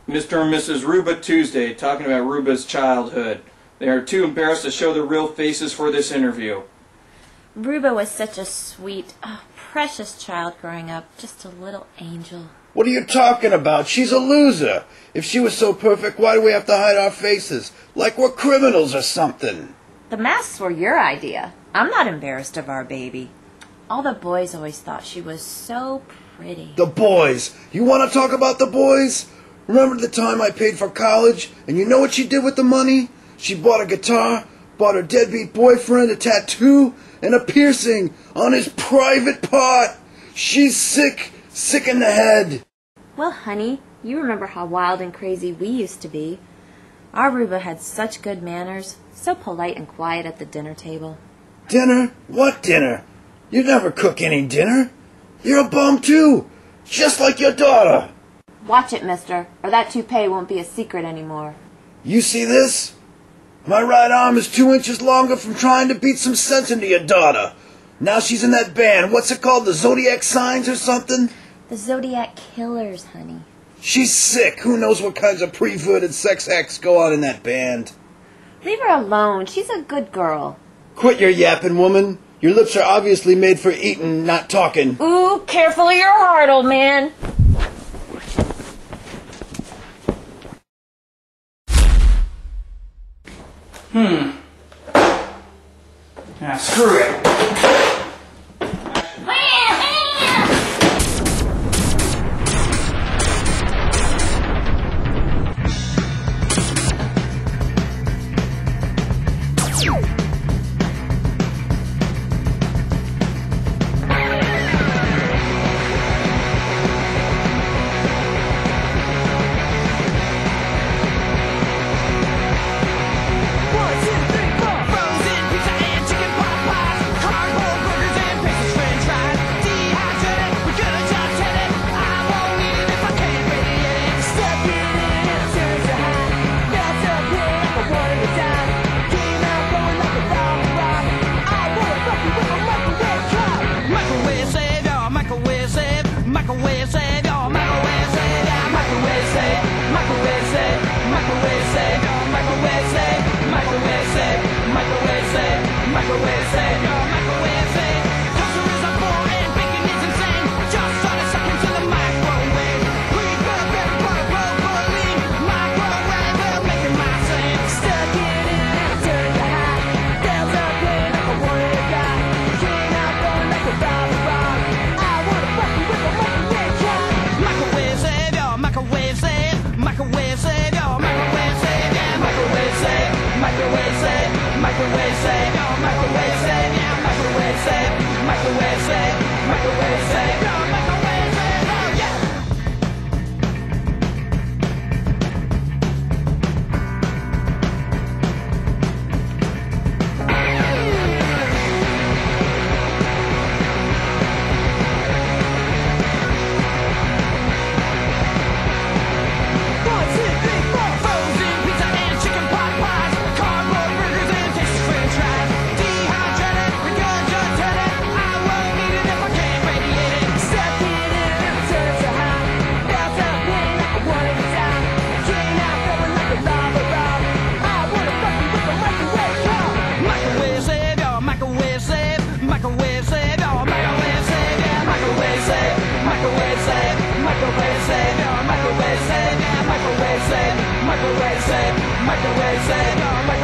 Mr. and Mrs. Ruba Tuesday, talking about Ruba's childhood. They are too embarrassed to show their real faces for this interview. Ruba was such a sweet, precious child growing up, just a little angel. What are you talking about? She's a loser. If she was so perfect, why do we have to hide our faces? Like we're criminals or something. The masks were your idea. I'm not embarrassed of our baby. All the boys always thought she was so pretty. The boys. You want to talk about the boys? Remember the time I paid for college? And you know what she did with the money? She bought a guitar, bought her deadbeat boyfriend a tattoo, and a piercing on his private part. She's sick in the head. Well, honey, you remember how wild and crazy we used to be. Our Ruba had such good manners, so polite and quiet at the dinner table. Dinner? What dinner? You never cook any dinner. You're a bum too, just like your daughter. Watch it, mister, or that toupee won't be a secret anymore. You see this? My right arm is 2 inches longer from trying to beat some sense into your daughter. Now she's in that band. What's it called? The Zodiac Signs or something? The Zodiac Killers, honey. She's sick. Who knows what kinds of perverted sex acts go on in that band. Leave her alone. She's a good girl. Quit your yapping, woman. Your lips are obviously made for eating, not talking. Ooh, careful of your heart, old man. Screw it. Microwave save, microwave save, microwave save, microwave save, microwave